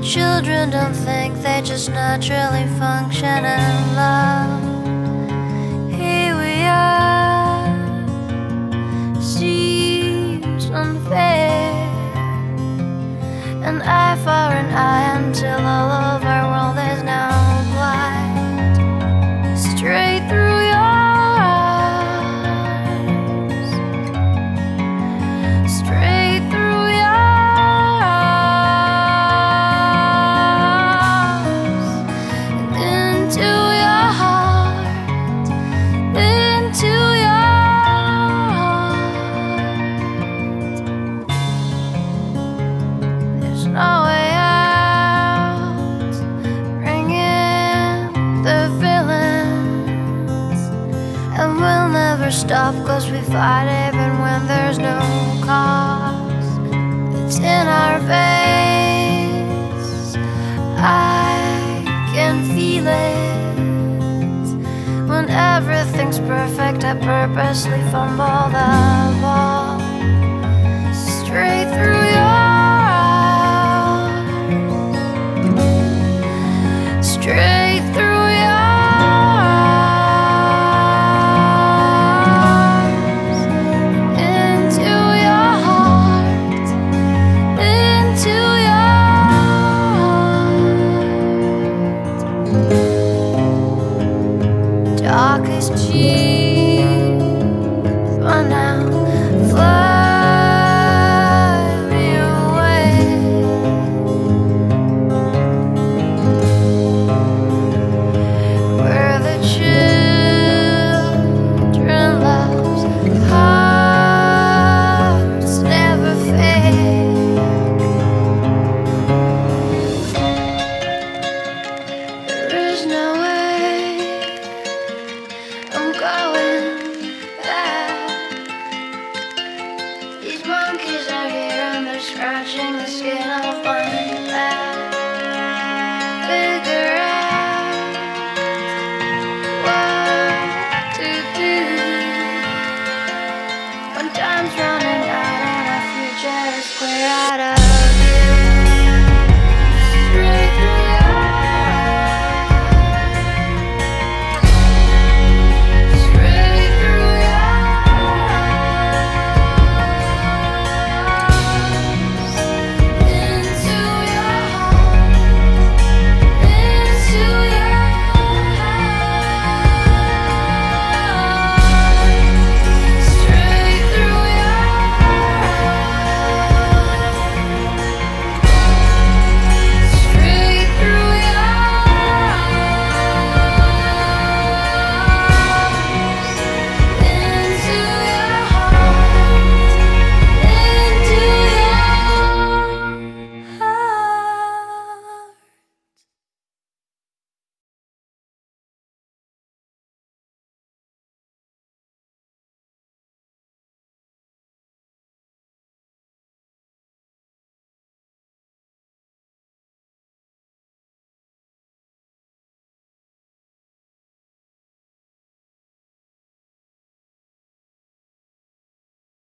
Children don't think, they just naturally function in love. Here we are, seems unfair, an eye for an eye until all of our world is now blind. Straight through your eyes, straight through your eyes, into your heart, into your heart. There's no way out, bring in the villains, and we'll never stop, 'cause we fight even when there's no cause. It's in our veins, I can feel it. When everything's perfect, I purposely fumble the ball. Straight through your eyes, straight through your eyes, into your heart, into your heart. Dark as cheese,